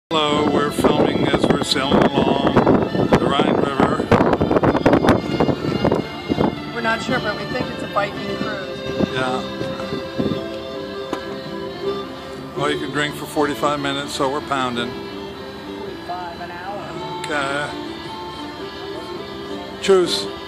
Hello, we're filming as we're sailing along the Rhine River. We're not sure, but we think it's a Viking cruise. Yeah. Well, you can drink for 45 minutes, so we're pounding. 45 an hour. Okay. Choose.